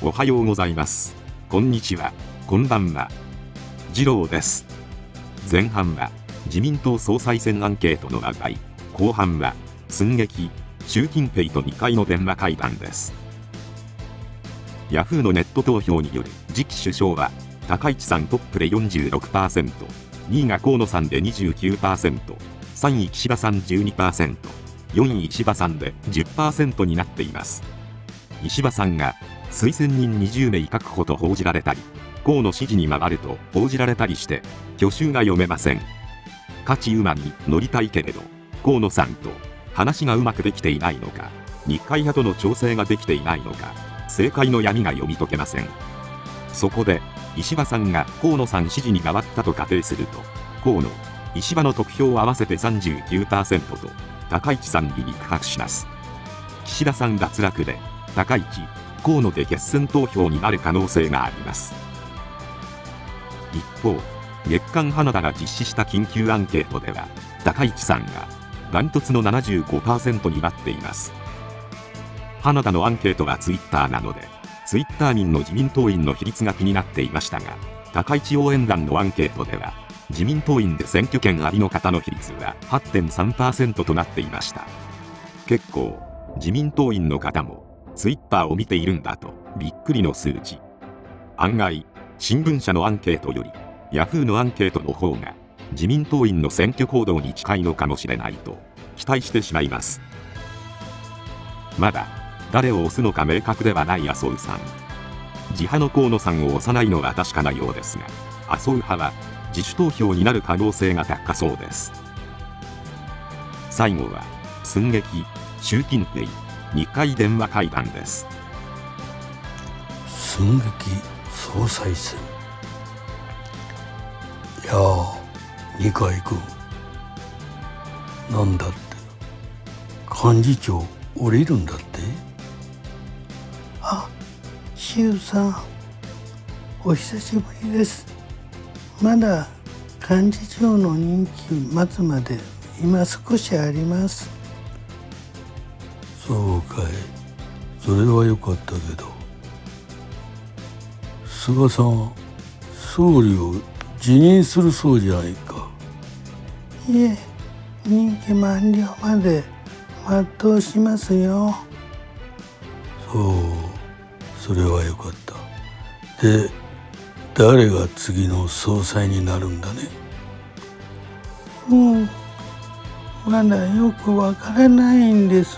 おはようございます。こんにちは。こんばんは。次郎です。前半は自民党総裁選アンケートの話題。後半は寸劇、習近平と2回の電話会談です。ヤフーのネット投票による次期首相は高市さんトップで 46%、2位が河野さんで 29%、3位岸田さん 12%、4位石破さんで 10% になっています。石破さんが推薦人20名確保と報じられたり、河野支持に回ると報じられたりして去就が読めません。勝ち馬に乗りたいけれど河野さんと話がうまくできていないのか、日会派との調整ができていないのか、政界の闇が読み解けません。そこで石破さんが河野さん支持に回ったと仮定すると、河野、石破の得票を合わせて 39% と高市さんに肉薄します。岸田さん脱落で高市、河野で決選投票になる可能性があります。一方、月刊花田が実施した緊急アンケートでは高市さんがダントツの 75% になっています。花田のアンケートがツイッターなので、ツイッター民の自民党員の比率が気になっていましたが、高市応援団のアンケートでは自民党員で選挙権ありの方の比率は 8.3% となっていました。結構自民党員の方もツイッターを見ているんだとびっくりの数値。案外新聞社のアンケートよりヤフーのアンケートの方が自民党員の選挙行動に近いのかもしれないと期待してしまいます。まだ誰を押すのか明確ではない麻生さん。自派の河野さんを押さないのは確かなようですが、麻生派は自主投票になる可能性が高そうです。最後は寸劇、習近平2回電話会談です。 寸劇総裁選。いやー、2回行く。なんだって、幹事長降りるんだって。 あ、周さん、お久しぶりです。まだ幹事長の任期末まで今少しあります。 そうかい、それはよかったけど、菅さん、総理を辞任するそうじゃないか。 いえ、任期満了まで全うしますよ。 そう、それはよかった。で、誰が次の総裁になるんだね。 まだよくわからないんです。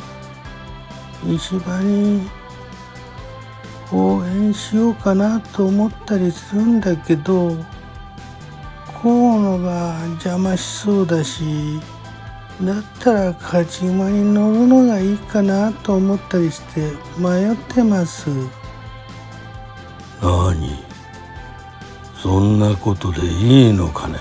石破に応援しようかなと思ったりするんだけど、河野が邪魔しそうだし、だったら勝ち馬に乗るのがいいかなと思ったりして迷ってます。 なに、そんなことでいいのかね。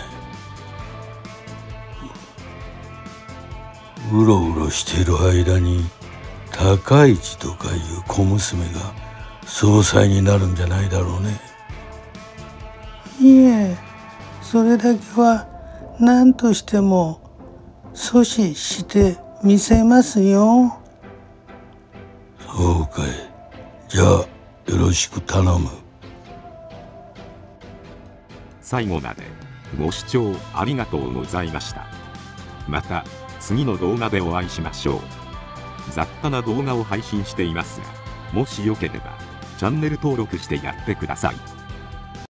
うろうろしている間に高市とかいう小娘が総裁になるんじゃないだろうね。 いえ、それだけは何としても阻止してみせますよ。 そうかい。じゃあよろしく頼む。 最後までご視聴ありがとうございました。また次の動画でお会いしましょう。雑多な動画を配信していますが、もしよければチャンネル登録してやってください。